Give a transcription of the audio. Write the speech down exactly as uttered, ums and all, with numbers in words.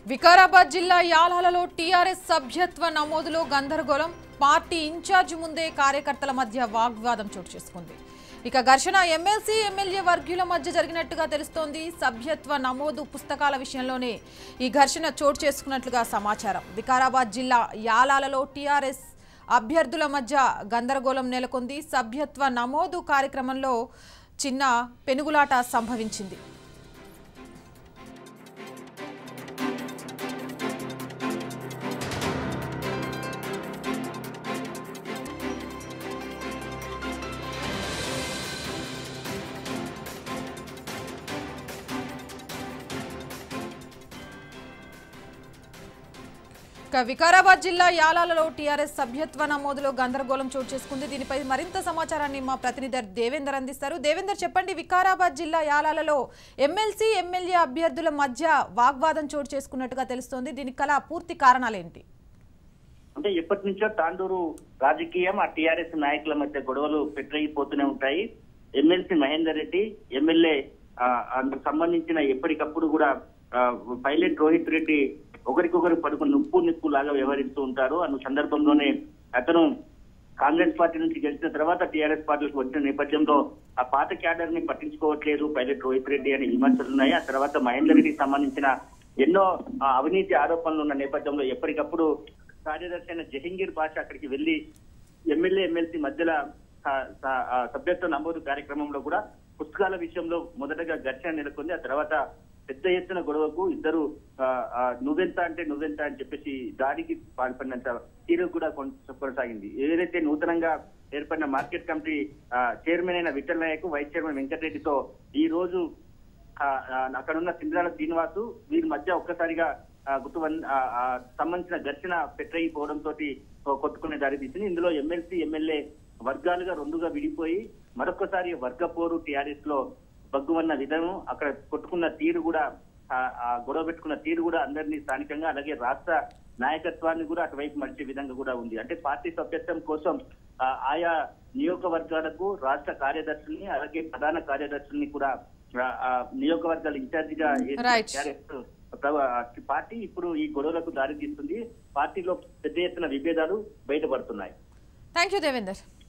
వికారాబాద్ జిల్లా యాలాలలో టీఆర్ఎస్ సభ్యత్వ నమోదులో గందరగోళం. పార్టీ ఇన్ఛార్జ్ ముందే కార్యకర్తల మధ్య వాగ్వాదం చోటు చేసుకుంది. ఇక ఘర్షణ ఎమ్మెల్సీ ఎమ్మెల్యే వర్గీయుల మధ్య జరిగినట్టుగా తెలుస్తోంది. సభ్యత్వ నమోదు పుస్తకాల విషయంలోనే ఈ ఘర్షణ చోటు చేసుకున్నట్లుగా సమాచారం. వికారాబాద్ జిల్లా యాలాలలో టీఆర్ఎస్ అభ్యర్థుల మధ్య గందరగోళం నెలకొంది. సభ్యత్వ నమోదు కార్యక్రమంలో చిన్న పెనుగులాట సంభవించింది. వికారాబాద్ జిల్లా యాలాలలో టీఆర్ఎస్ సభ్యత్వ నమోదులో గందరగోళం చోటు చేసుకుంది. దీనిపై మరింత సమాచారాన్ని మా ప్రతినిధి దేవేందర్ అందిస్తారు. దేవేందర్, చెప్పండి, వికారాబాద్ జిల్లా యాలాలలో ఎమ్మెల్సీ ఎమ్మెల్యే అభ్యర్థుల మధ్య వాగ్వాదం చోటు చేసుకున్నట్టుగా తెలుస్తోంది. దీనికి గల పూర్తి కారణాలేంటి? అంటే ఎప్పటి నుంచో తాండూరు రాజకీయం ఆ టీఆర్ఎస్ నాయకుల మధ్య గొడవలు పెట్టయిపోతూనే ఉంటాయి. ఎమ్మెల్సీ మహేందర్ రెడ్డి, ఎమ్మెల్యే అందుకు సంబంధించిన ఎప్పటికప్పుడు కూడా పైలట్ రోహిత్ రెడ్డి ఒకరికొకరు పడుకుని నిప్పు నిప్పు లాగా వ్యవహరిస్తూ ఉంటారు. అన్న సందర్భంలోనే అతను కాంగ్రెస్ పార్టీ నుంచి గెలిచిన తర్వాత టీఆర్ఎస్ పార్టీకి వచ్చిన నేపథ్యంలో ఆ పాత క్యాడర్ ని పట్టించుకోవట్లేదు పైలట్ రోహిత్ రెడ్డి అనే విమర్శలు ఉన్నాయి. ఆ తర్వాత మహేందర్ రెడ్డికి సంబంధించిన ఎన్నో అవినీతి ఆరోపణలు ఉన్న నేపథ్యంలో ఎప్పటికప్పుడు కార్యదర్శి అయిన జహంగీర్ భాష అక్కడికి వెళ్లి ఎమ్మెల్యే ఎమ్మెల్సీ మధ్యలో సభ్యత్వ నమోదు కార్యక్రమంలో కూడా పుస్తకాల విషయంలో మొదటగా ఘర్షణ నెలకొంది. ఆ తర్వాత పెద్ద ఎత్తున గొడవకు ఇద్దరు నువ్వెంత అంటే నువ్వెంత అని చెప్పేసి దాడికి పాల్పడినంత తీరు కూడా కొనసాగింది. ఏదైతే నూతనంగా ఏర్పడిన మార్కెట్ కమిటీ చైర్మన్ అయిన విఠల్ నాయక్, వైస్ చైర్మన్ వెంకటరెడ్డితో ఈ రోజు అక్కడున్న సింద్రాల శ్రీనివాసు వీరి మధ్య ఒక్కసారిగా గుర్తు సంబంధించిన ఘర్షణ పెట్టయిపోవడంతో కొట్టుకునే దారి తీసింది. ఇందులో ఎమ్మెల్సీ ఎమ్మెల్యే వర్గాలుగా రెండుగా విడిపోయి మరొకసారి వర్గ పోరు టీఆర్ఎస్ లో బగ్గుమన్న విధానం, అక్కడ కొట్టుకున్న తీరు కూడా గొడవ పెట్టుకున్న తీరు కూడా అందరినీ స్థానికంగా అలాగే రాష్ట్ర నాయకత్వాన్ని కూడా అటువైపు మరిచే విధంగా కూడా ఉంది. అంటే పార్టీ సభ్యత్వం కోసం ఆయా నియోజకవర్గాలకు రాష్ట్ర కార్యదర్శుల్ని అలాగే ప్రధాన కార్యదర్శుల్ని కూడా నియోజకవర్గాల ఇన్ఛార్జిగా పార్టీ ఇప్పుడు ఈ గొడవలకు దారి తీస్తుంది. పార్టీలో పెద్ద ఎత్తున విభేదాలు బయటపడుతున్నాయి. Thank you Devender.